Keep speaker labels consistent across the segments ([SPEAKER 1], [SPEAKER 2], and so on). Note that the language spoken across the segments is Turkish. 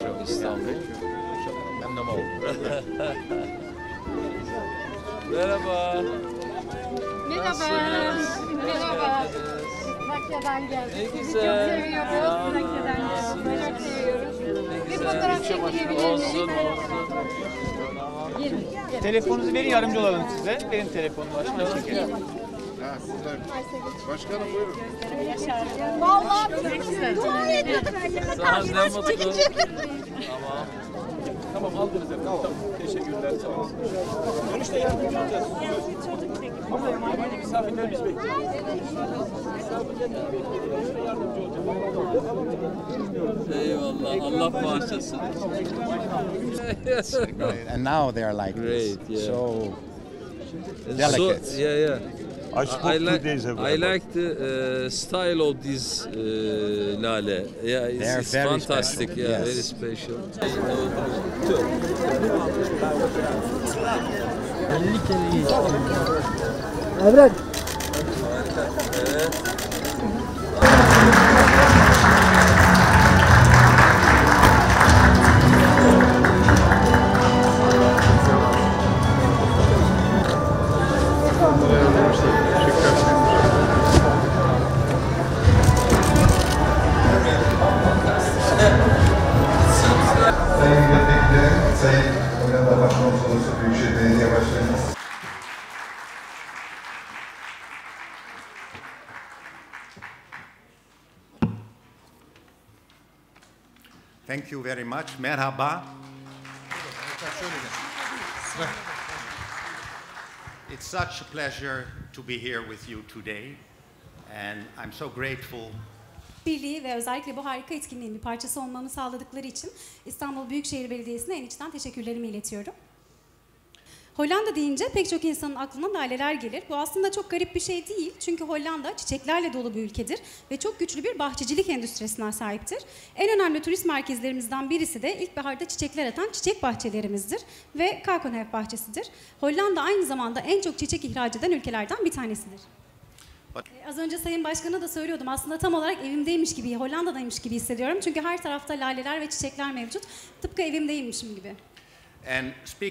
[SPEAKER 1] İstanbul.
[SPEAKER 2] Memnun oldum.
[SPEAKER 1] Merhaba.
[SPEAKER 3] Merhaba.
[SPEAKER 1] Nasılsınız?
[SPEAKER 3] Merhaba. Trakya'dan geldik.
[SPEAKER 1] Ne
[SPEAKER 3] Sizi
[SPEAKER 1] güzel.
[SPEAKER 3] çok seviyoruz. Trakya'dan geldik. Çok seviyoruz.
[SPEAKER 1] Ne
[SPEAKER 3] Bir
[SPEAKER 1] güzel.
[SPEAKER 3] fotoğraf çekilebilir miyiz?
[SPEAKER 1] Olsun.
[SPEAKER 3] Gelin.
[SPEAKER 2] Telefonunuzu verin, yardımcı olalım size. Verin telefonumu. Açın çekelim.
[SPEAKER 4] Ha, buradan. Başkanım buyurun.
[SPEAKER 3] Vallahi dua ediyorduk.
[SPEAKER 1] Sağ ol, ne mutlu. Tamam.
[SPEAKER 2] Tamam, aldınız efendim. Tamam. Teşekkürler. Sağ olun. Dönüşte yardımcı olacağız. Ama yabancı misafirlerimiz bekliyor. Dönüşte yardımcı olacağız.
[SPEAKER 1] Eyvallah. Allah bağışlasın.
[SPEAKER 4] And now they are like
[SPEAKER 1] Great,
[SPEAKER 4] this.
[SPEAKER 1] yeah.
[SPEAKER 4] So
[SPEAKER 1] So, yeah.
[SPEAKER 5] I spoke 2 days ago.
[SPEAKER 1] I like the style of this lale. Yeah,
[SPEAKER 4] They are
[SPEAKER 1] it's
[SPEAKER 4] very
[SPEAKER 1] fantastic.
[SPEAKER 4] special,
[SPEAKER 1] Yeah,
[SPEAKER 4] yes.
[SPEAKER 1] very special.
[SPEAKER 6] Evet.
[SPEAKER 7] Sayın Milletvekili, Sayın Hollanda Başkonsolosu, Büyükşehir Belediye Başkanımız.
[SPEAKER 4] thank you very much. Merhaba. It's such a pleasure to be here with you today, and I'm so grateful.
[SPEAKER 8] Birliği ve özellikle bu harika etkinliğin bir parçası olmamı sağladıkları için İstanbul Büyükşehir Belediyesi'ne en içten teşekkürlerimi iletiyorum. Hollanda deyince pek çok insanın aklına laleler gelir. Bu aslında çok garip bir şey değil. Çünkü Hollanda çiçeklerle dolu bir ülkedir ve çok güçlü bir bahçecilik endüstrisine sahiptir. En önemli turist merkezlerimizden birisi de ilkbaharda çiçekler atan çiçek bahçelerimizdir ve Kalkonhef bahçesidir. Hollanda aynı zamanda en çok çiçek ihraç eden ülkelerden bir tanesidir. Az önce Sayın Başkan'a da söylüyordum. Aslında tam olarak evimdeymiş gibi, Hollanda'daymış gibi hissediyorum. Çünkü her tarafta laleler ve çiçekler mevcut. Tıpkı evimdeymişim gibi.
[SPEAKER 4] And speak.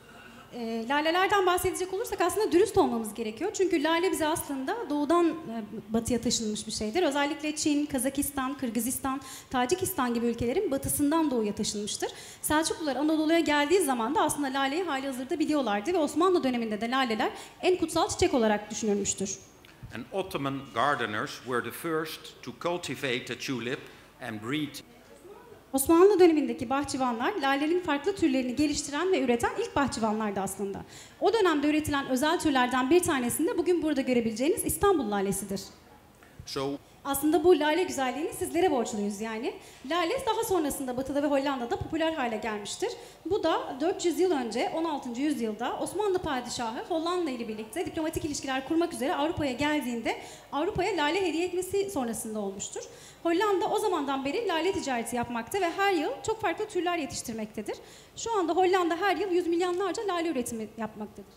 [SPEAKER 8] Lalelerden bahsedecek olursak aslında dürüst olmamız gerekiyor. Çünkü lale bize aslında doğudan batıya taşınmış bir şeydir. Özellikle Çin, Kazakistan, Kırgızistan, Tacikistan gibi ülkelerin batısından doğuya taşınmıştır. Selçuklular Anadolu'ya geldiği zaman da aslında laleyi halihazırda biliyorlardı ve Osmanlı döneminde de laleler en kutsal çiçek olarak düşünülmüştür.
[SPEAKER 4] And Ottoman gardeners were the first to cultivate the tulip and breed.
[SPEAKER 8] Osmanlı dönemindeki bahçıvanlar lalenin farklı türlerini geliştiren ve üreten ilk bahçıvanlardı aslında. O dönemde üretilen özel türlerden bir tanesinde bugün burada görebileceğiniz İstanbul lalesidir.
[SPEAKER 4] So
[SPEAKER 8] Aslında bu lale güzelliğini sizlere borçluyuz yani. Lale daha sonrasında Batı'da ve Hollanda'da popüler hale gelmiştir. Bu da 400 yıl önce 16. yüzyılda Osmanlı padişahı Hollanda ile birlikte diplomatik ilişkiler kurmak üzere Avrupa'ya geldiğinde Avrupa'ya lale hediye etmesi sonrasında olmuştur. Hollanda o zamandan beri lale ticareti yapmakta ve her yıl çok farklı türler yetiştirmektedir. Şu anda Hollanda her yıl yüz milyonlarca lale üretimi yapmaktadır.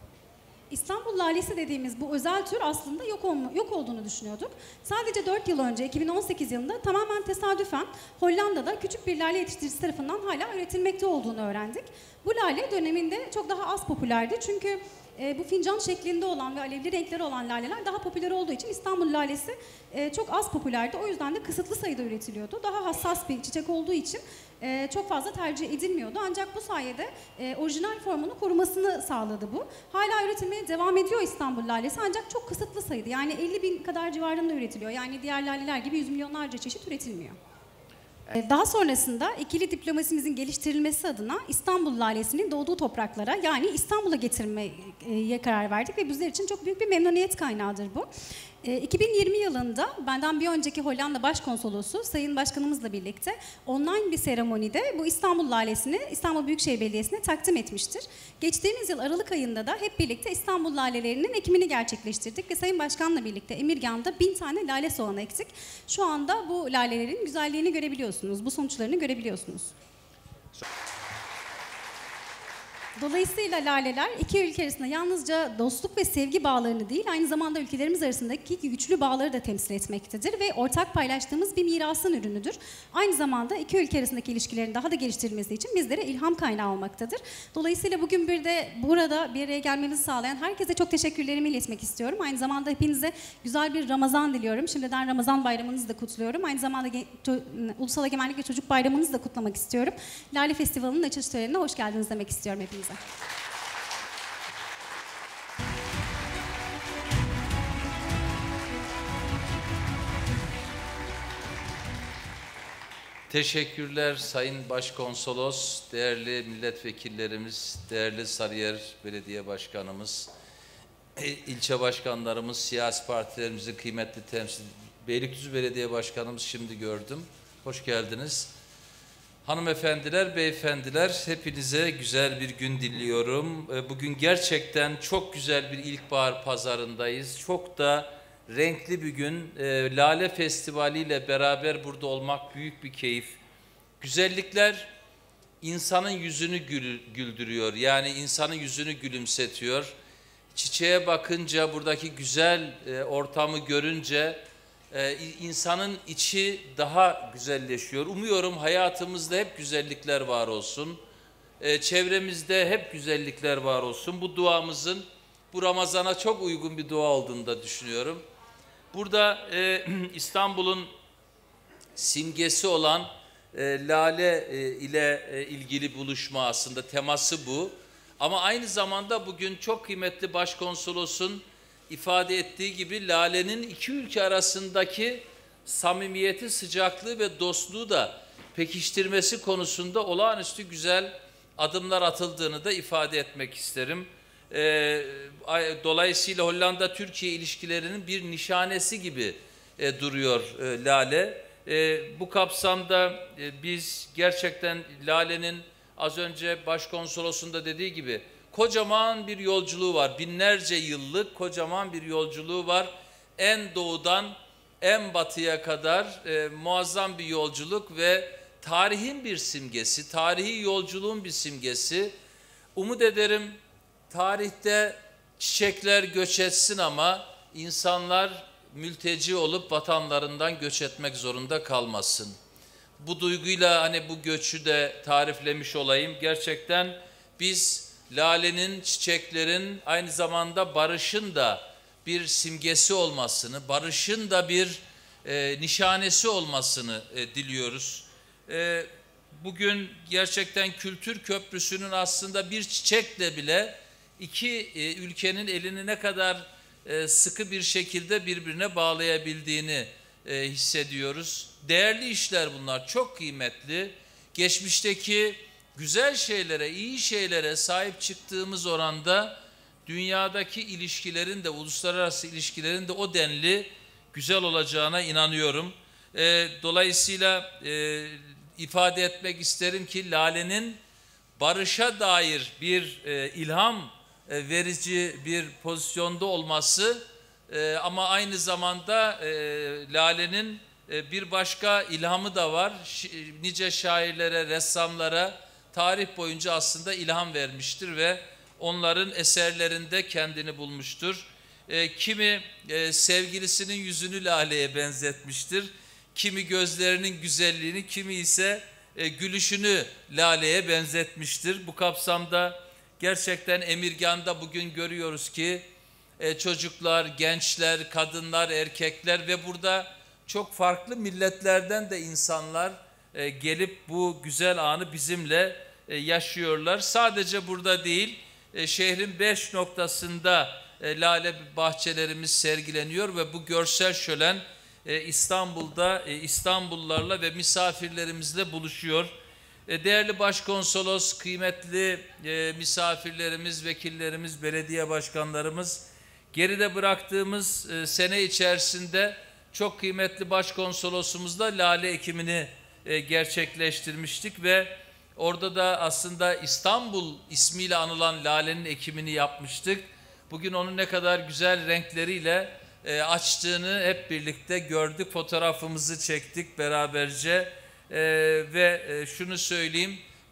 [SPEAKER 8] İstanbul lalesi dediğimiz bu özel tür aslında yok olduğunu düşünüyorduk. Sadece 4 yıl önce 2018 yılında tamamen tesadüfen Hollanda'da küçük bir lale yetiştiricisi tarafından hala üretilmekte olduğunu öğrendik. Bu lale döneminde çok daha az popülerdi çünkü bu fincan şeklinde olan ve alevli renkleri olan laleler daha popüler olduğu için İstanbul lalesi çok az popülerdi. O yüzden de kısıtlı sayıda üretiliyordu. Daha hassas bir çiçek olduğu için çok fazla tercih edilmiyordu. Ancak bu sayede orijinal formunu korumasını sağladı bu. Hala üretilmeye devam ediyor İstanbul lalesi ancak çok kısıtlı sayıda. Yani 50 bin kadar civarında üretiliyor. Yani diğer laleler gibi yüz milyonlarca çeşit üretilmiyor. Daha sonrasında ikili diplomasimizin geliştirilmesi adına İstanbul lalesinin doğduğu topraklara yani İstanbul'a getirmeye karar verdik ve bizler için çok büyük bir memnuniyet kaynağıdır bu. 2020 yılında benden bir önceki Hollanda Başkonsolosu Sayın Başkanımızla birlikte online bir seremonide bu İstanbul lalesini İstanbul Büyükşehir Belediyesi'ne takdim etmiştir. Geçtiğimiz yıl Aralık ayında da hep birlikte İstanbul lalelerinin ekimini gerçekleştirdik ve Sayın Başkan'la birlikte Emirgan'da 1000 tane lale soğanı ektik. Şu anda bu lalelerin güzelliğini görebiliyorsunuz, bu sonuçlarını görebiliyorsunuz. Dolayısıyla laleler iki ülke arasında yalnızca dostluk ve sevgi bağlarını değil, aynı zamanda ülkelerimiz arasındaki güçlü bağları da temsil etmektedir ve ortak paylaştığımız bir mirasın ürünüdür. Aynı zamanda iki ülke arasındaki ilişkilerin daha da geliştirilmesi için bizlere ilham kaynağı olmaktadır. Dolayısıyla bugün burada bir araya gelmemizi sağlayan herkese çok teşekkürlerimi iletmek istiyorum. Aynı zamanda hepinize güzel bir Ramazan diliyorum. Şimdiden Ramazan bayramınızı da kutluyorum. Aynı zamanda Ulusal Egemenlik ve Çocuk Bayramınızı da kutlamak istiyorum. Lale Festivali'nin açılış törenine hoş geldiniz demek istiyorum hepinize.
[SPEAKER 1] Teşekkürler Sayın Başkonsolos, değerli milletvekillerimiz, değerli Sarıyer Belediye Başkanımız, ilçe başkanlarımız, siyasi partilerimizin kıymetli temsil, Beylikdüzü Belediye Başkanımız şimdi gördüm. Hoş geldiniz. Hanımefendiler, beyefendiler, hepinize güzel bir gün diliyorum. Bugün gerçekten çok güzel bir ilkbahar pazarındayız. Çok da renkli bir gün. Lale Festivali ile beraber burada olmak büyük bir keyif. Güzellikler insanın yüzünü güldürüyor. Yani insanın yüzünü gülümsetiyor. Çiçeğe bakınca, buradaki güzel ortamı görünce insanın içi daha güzelleşiyor. Umuyorum hayatımızda hep güzellikler var olsun. Çevremizde hep güzellikler var olsun. Bu duamızın bu Ramazan'a çok uygun bir dua olduğunu da düşünüyorum. Burada İstanbul'un simgesi olan lale ile ilgili buluşma aslında teması bu. Ama aynı zamanda bugün çok kıymetli Başkonsolos'un ifade ettiği gibi lalenin iki ülke arasındaki samimiyeti, sıcaklığı ve dostluğu da pekiştirmesi konusunda olağanüstü güzel adımlar atıldığını da ifade etmek isterim. Dolayısıyla Hollanda-Türkiye ilişkilerinin bir nişanesi gibi duruyor lale. Bu kapsamda biz gerçekten lalenin az önce Başkonsolos'un da dediği gibi kocaman bir yolculuğu var. Binlerce yıllık kocaman bir yolculuğu var. En doğudan en batıya kadar muazzam bir yolculuk ve tarihin bir simgesi, tarihi yolculuğun bir simgesi. Umut ederim tarihte çiçekler göç etsin ama insanlar mülteci olup vatanlarından göç etmek zorunda kalmasın. Bu duyguyla hani bu göçü de tariflemiş olayım. Gerçekten biz lalenin, çiçeklerin aynı zamanda barışın da bir simgesi olmasını, barışın da bir nişanesi olmasını diliyoruz. Bugün gerçekten kültür köprüsünün aslında bir çiçekle bile iki ülkenin elini ne kadar sıkı bir şekilde birbirine bağlayabildiğini hissediyoruz. Değerli işler bunlar, çok kıymetli. Geçmişteki güzel şeylere, iyi şeylere sahip çıktığımız oranda dünyadaki ilişkilerin de, uluslararası ilişkilerin de o denli güzel olacağına inanıyorum. Dolayısıyla ifade etmek isterim ki lalenin barışa dair bir ilham verici bir pozisyonda olması ama aynı zamanda lalenin bir başka ilhamı da var. Nice şairlere, ressamlara tarih boyunca aslında ilham vermiştir ve onların eserlerinde kendini bulmuştur. Kimi sevgilisinin yüzünü laleye benzetmiştir. Kimi gözlerinin güzelliğini, kimi ise gülüşünü laleye benzetmiştir. Bu kapsamda gerçekten Emirgan'da bugün görüyoruz ki çocuklar, gençler, kadınlar, erkekler ve burada çok farklı milletlerden de insanlar gelip bu güzel anı bizimle yaşıyorlar. Sadece burada değil, şehrin 5 noktasında lale bahçelerimiz sergileniyor ve bu görsel şölen İstanbul'da İstanbullularla ve misafirlerimizle buluşuyor. Değerli Başkonsolos, kıymetli misafirlerimiz, vekillerimiz, belediye başkanlarımız, geride bıraktığımız sene içerisinde çok kıymetli Başkonsolosumuzla lale ekimini gerçekleştirmiştik ve orada da aslında İstanbul ismiyle anılan lalenin ekimini yapmıştık. Bugün onun ne kadar güzel renkleriyle açtığını hep birlikte gördük, fotoğrafımızı çektik beraberce ve şunu söyleyeyim,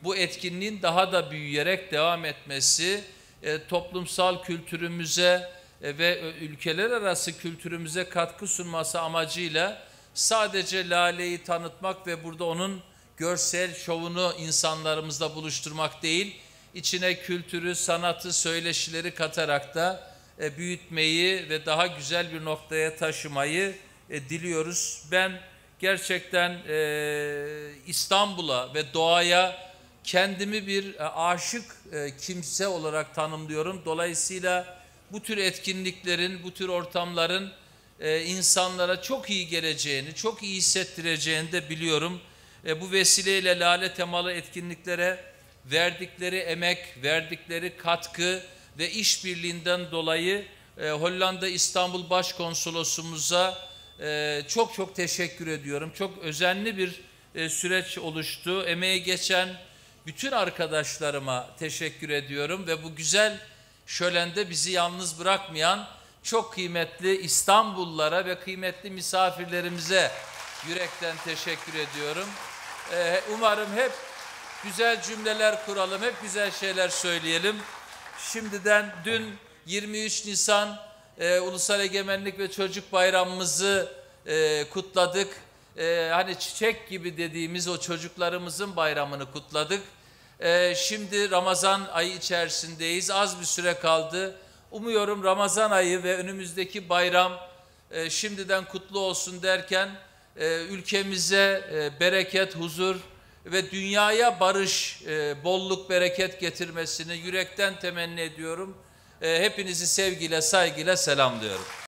[SPEAKER 1] bu etkinliğin daha da büyüyerek devam etmesi, toplumsal kültürümüze ve ülkeler arası kültürümüze katkı sunması amacıyla sadece Lale'yi tanıtmak ve burada onun görsel şovunu insanlarımızla buluşturmak değil, içine kültürü, sanatı, söyleşileri katarak da büyütmeyi ve daha güzel bir noktaya taşımayı diliyoruz. Ben gerçekten İstanbul'a ve doğaya kendimi bir aşık kimse olarak tanımlıyorum. Dolayısıyla bu tür etkinliklerin, bu tür ortamların insanlara çok iyi geleceğini, çok iyi hissettireceğini de biliyorum. Bu vesileyle Lale temalı etkinliklere verdikleri emek, verdikleri katkı ve işbirliğinden dolayı Hollanda İstanbul Başkonsolosumuza çok teşekkür ediyorum. Çok özenli bir süreç oluştu. Emeği geçen bütün arkadaşlarıma teşekkür ediyorum ve bu güzel şölende bizi yalnız bırakmayan çok kıymetli İstanbullulara ve kıymetli misafirlerimize yürekten teşekkür ediyorum. Umarım hep güzel cümleler kuralım, hep güzel şeyler söyleyelim. Şimdiden dün 23 Nisan Ulusal Egemenlik ve Çocuk Bayramımızı kutladık. Hani çiçek gibi dediğimiz o çocuklarımızın bayramını kutladık. Şimdi Ramazan ayı içerisindeyiz. Az bir süre kaldı. Umuyorum Ramazan ayı ve önümüzdeki bayram şimdiden kutlu olsun derken ülkemize bereket, huzur ve dünyaya barış, bolluk, bereket getirmesini yürekten temenni ediyorum. Hepinizi sevgiyle, saygıyla selamlıyorum.